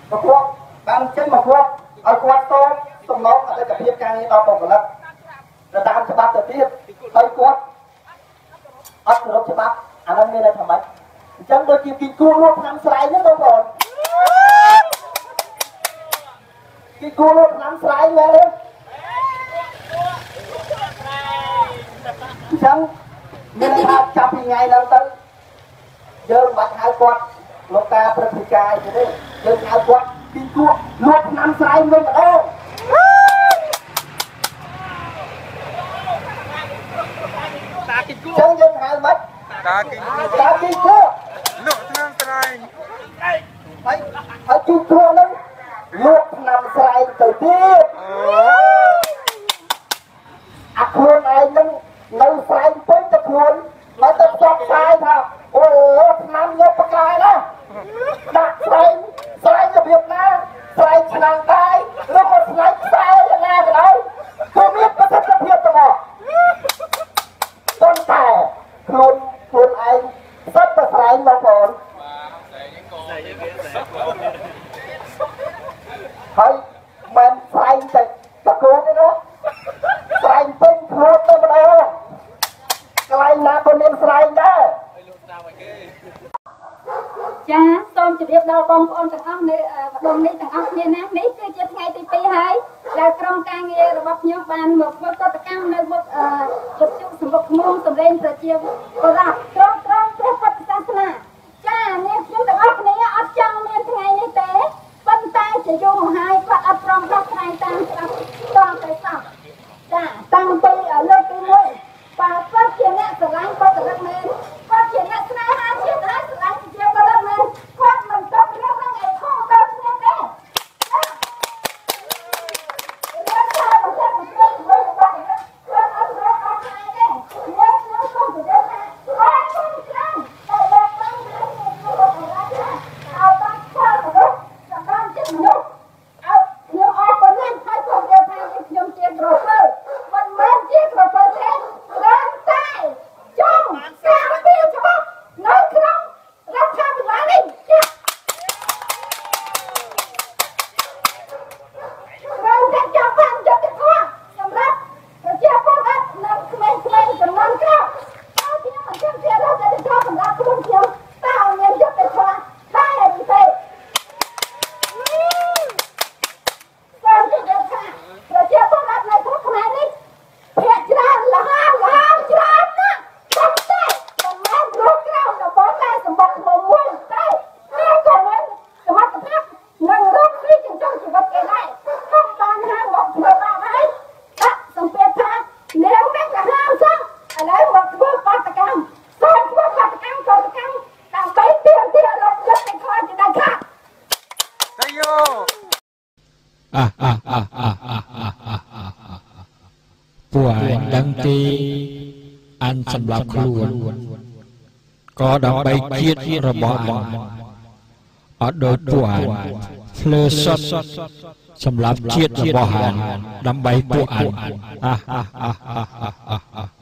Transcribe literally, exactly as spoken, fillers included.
một quốc ban trên một quốc ở quạt tôm tôm nóng ở đây cả phía càng như đau bụng của lật rồi ta sẽ bắt được tiếp hơi quạt ấp rồi sẽ bắt anh em nghe đây thằng mấy chẳng đôi khi kinh cua luôn năm slide nhất đâu rồi kinh cua luôn năm slide nghe lên chẳng nên là chọc thì ngày lần tới giờ bắt hai quạt lúc ta phải bị cài thế đấy giờ hai quạt kinh cua luôn năm slide luôn mà đâu chẳng dân hai mất cá kinh cá kinh cua luộc năm slide phải phải kinh cua lắm luộc năm slide từ tiếp à khuôn này nâng nâng slide với tập khuôn nói tập chọc slide thôi ôi năm nhớ bạc cài đó đặt slide slide cho Việt Nam slide nàng tay lúc mà slide sai là nghe cái đấy không biết có thật là thiệt không ạ con tẻ khuôn khuôn anh rất là slide mà còn thôi mình slide thì tập khuôn đấy đó slide bên khuôn đấy mà đâu cái này là con nên slide đó ចាសូមជម្រាបដល់បងប្អូនទាំងអស់នៅម្ដងនេះទាំងអស់គ្នាណានេះគឺជាថ្ងៃទីពីរហើយដែលក្រុមការងាររបស់ខ្ញុំបានមកធ្វើកតកម្មនៅមុខអឺវិទ្យុសម្បុកឃ្មុំសម្លេងប្រជាពលរដ្ឋក្រុមក្រុមព្រះពុទ្ធសាសនាចានេះខ្ញុំទាំងអស់គ្នាអត់ចង់មានថ្ងៃនេះទេប៉ុន្តែជាយូរមកហើយគាត់អត់ព្រមដោះស្រាយតាមច្បាប់តទៅសោះចាតាំងពីលើកទីមួយបើគាត់ជាអ្នកស្រឡាញ់បុគ្គលិកមែនគាត់ជាអ្នកស្នេហាជាតិហើយស្រឡាញ់ប្រជាពលរដ្ឋមែនគាត់មិនទៅរឿងហ្នឹងឯងខុសដល់គ្នាទេរឿងថាបើគាត់មិនត្រូវធ្វើរបស់គាត់អត់រកអត់ថ្ងៃទេខ្ញុំខ្ញុំសូមជម្រាបថាគាត់មិនខ្លាំងតែដល់តាមហើយខ្ញុំអត់អាចឲ្យតាមខ្វល់មនុស្សសម្រាប់ចិត្តមនុស្សឲ្យខ្ញុំអរគុណណាស់ហើយសូមជម្រាបថាខ្ញុំជាគ្រូពេទ្យមិនមែនជាគ្រូពេទ្យទេតែតែចង់ការពារច្បាប់នៅក្នុងរដ្ឋាភិបាលនេះត្រូវតែចង់បានយុត្តិធម៌សម្រាប់ប្រជាពលរដ្ឋនិងក្មេងៗចំនួនក្រោយហើយខ្ញុំមិនចង់ជារដ្ឋាភិបាលសម្រាប់ខ្លួនខ្ញុំតើមានយុត្តិធម៌ដែរឬទេសូមជម្រាបថាប្រជាពលរដ្ឋនៅក្នុងខ្មែរនេះភាគច្រើនលះលះច្រើនណាស់តែតែមិនមែនរកក្រៅរបស់តែសម្បត្តិមួយទេតែក៏មានសមត្ថភាពនឹងរកស៊ីចិញ្ចឹមជីវិតគេដែរខ្ញុំបានហាងមកធ្វើបានហើយដាក់សម្ពាធថានាងនេះក៏ហាមសោះឥឡូវមកធ្វើបាតកម្មសូមធ្វើបាតកម្មកតកម្មដើម្បីទាមទាររកយុត្តិធម៌ជាដាច់ខាតតាយោអាអាអាអាអាអាពួកឯងដឹងទេអានសម្រាប់ខ្លួនក៏ដើម្បីជាតិរបស់អានអត់ដូចពួកអានភ្លើសុតសម្រាប់ជាតិរបស់អានដើម្បីពួកអានអាអាអាអាអា